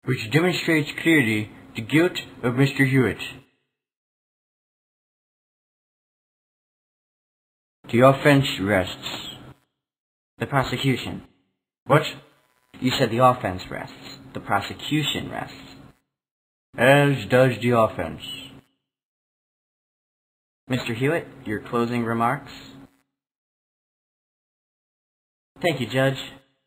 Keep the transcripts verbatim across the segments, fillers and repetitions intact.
which demonstrates clearly the guilt of Mister Hewitt. The offense rests. The prosecution. What? You said the offense rests. The prosecution rests. As does the offense. Mister Hewitt, your closing remarks? Thank you, Judge.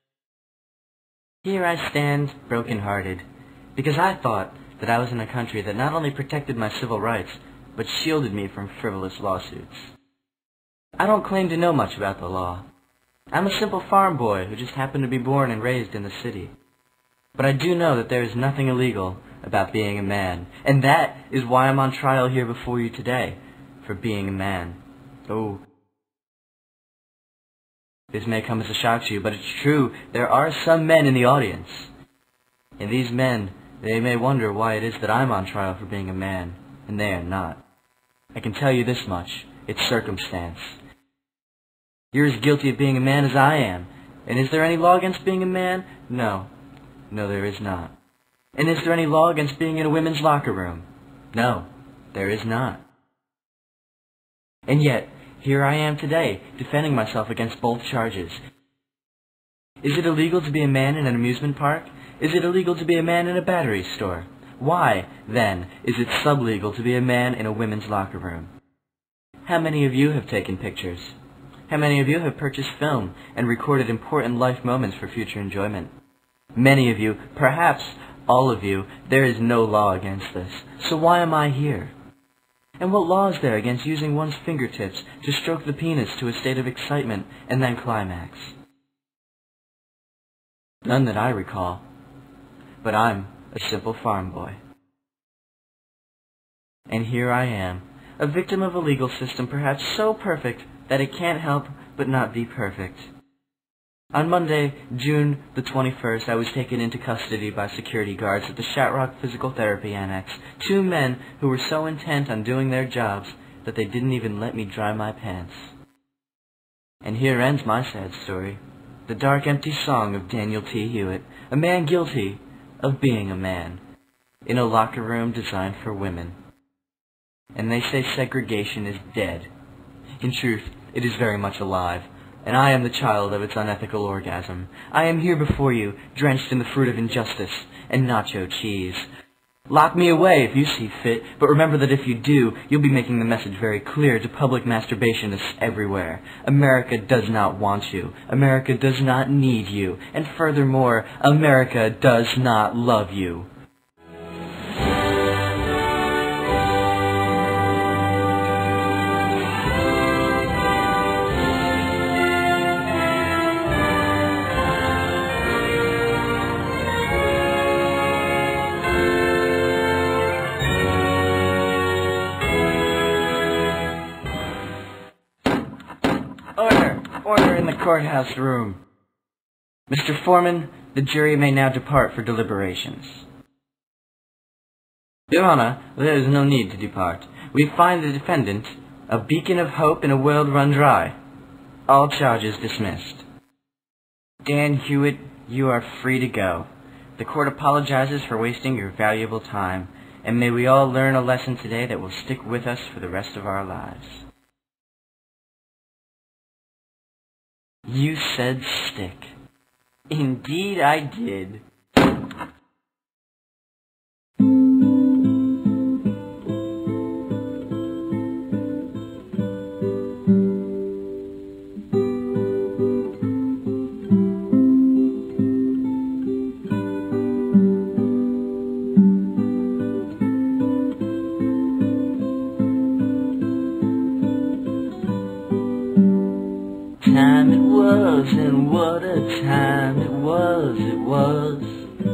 Here I stand, broken-hearted, because I thought that I was in a country that not only protected my civil rights, but shielded me from frivolous lawsuits. I don't claim to know much about the law. I'm a simple farm boy who just happened to be born and raised in the city. But I do know that there is nothing illegal about being a man, and that is why I'm on trial here before you today, for being a man. Oh. This may come as a shock to you, but it's true, there are some men in the audience. And these men, they may wonder why it is that I'm on trial for being a man, and they are not. I can tell you this much, it's circumstance. You're as guilty of being a man as I am. And is there any law against being a man? No. No, there is not. And is there any law against being in a women's locker room? No, there is not. And yet, here I am today, defending myself against both charges. Is it illegal to be a man in an amusement park? Is it illegal to be a man in a battery store? Why, then, is it sublegal to be a man in a women's locker room? How many of you have taken pictures? How many of you have purchased film and recorded important life moments for future enjoyment? Many of you, perhaps all of you, there is no law against this. So why am I here? And what law is there against using one's fingertips to stroke the penis to a state of excitement and then climax? None that I recall. But I'm a simple farm boy. And here I am, a victim of a legal system perhaps so perfect that it can't help but not be perfect. On Monday, June the twenty-first, I was taken into custody by security guards at the Shatrock Physical Therapy Annex, two men who were so intent on doing their jobs that they didn't even let me dry my pants. And here ends my sad story, the dark empty song of Daniel T. Hewitt, a man guilty of being a man, in a locker room designed for women. And they say segregation is dead. In truth, it is very much alive, and I am the child of its unethical orgasm. I am here before you, drenched in the fruit of injustice and nacho cheese. Lock me away if you see fit, but remember that if you do, you'll be making the message very clear to public masturbationists everywhere. America does not want you. America does not need you. And furthermore, America does not love you. Order! Order in the courthouse room. Mister Foreman, the jury may now depart for deliberations. Your Honor, there is no need to depart. We find the defendant a beacon of hope in a world run dry. All charges dismissed. Dan Hewitt, you are free to go. The court apologizes for wasting your valuable time, and may we all learn a lesson today that will stick with us for the rest of our lives. You said stick. Indeed I did. Time it was, and what a time it was, it was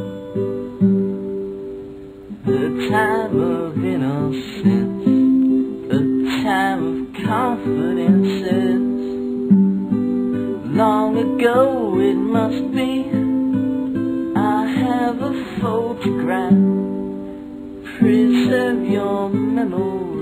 a time of innocence, a time of confidences. Long ago it must be, I have a photograph. Preserve your memory.